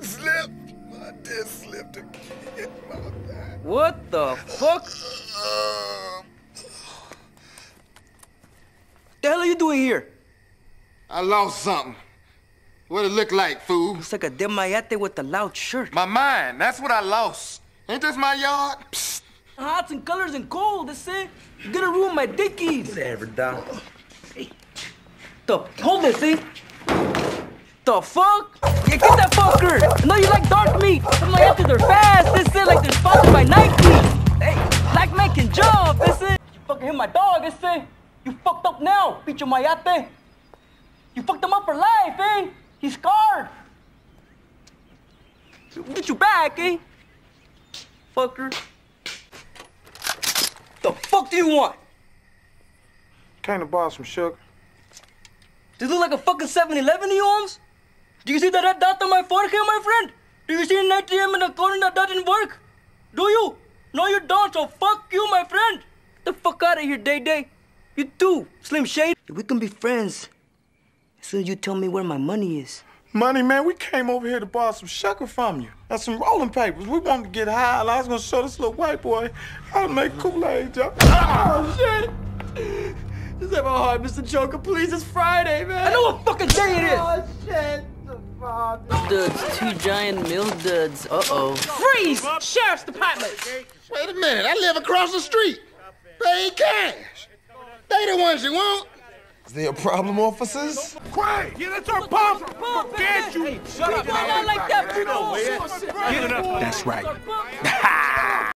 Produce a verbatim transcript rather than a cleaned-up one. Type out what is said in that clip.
did slip. I did slip again. My bad. What the fuck? Uh, The hell are you doing here? I lost something. What it look like, fool? Looks like a Demayate with a loud shirt. My mind. That's what I lost. Ain't this my yard? Psst. Hots and colors and cold, that's it. You're gonna ruin my dickies. Whatever, Doc. Hey. The, hold this, see? The fuck? Yeah, get that fucker! I know you like dark meat. Some Mayates are fast, this it, like they're sponsored by Nike. Hey, black man can jump, this it. You fucking hit my dog, this it. You fucked up now, Picho Mayate. You fucked him up for life, eh? He's scarred. We'll get you back, eh? Fucker. The fuck do you want? Came to borrow some sugar. Does it look like a fucking seven eleven to you, Holmes? Do you see that red dot on my forehead, my friend? Do you see an A T M in the corner that doesn't work? Do you? No, you don't, so fuck you, my friend. Get the fuck out of here, Day Day. You too, Slim Shady. We can be friends as soon as you tell me where my money is. Money, man, we came over here to borrow some sugar from you. And some rolling papers. We wanted to get high, and I was gonna show this little white boy how to make Kool-Aid, Joe. Oh, shit. Just have a heart, Mister Joker. Please, it's Friday, man. I know what fucking day it is. Oh, shit. Duds, two giant mill duds. Uh-oh. Freeze! Sheriff's Department! Wait a minute. I live across the street. They ain't cash. They the ones you want. Is there a problem, officers? Quiet! Yeah, that's our pump! Forget you! Shut up, man. Not like that, people. That's right.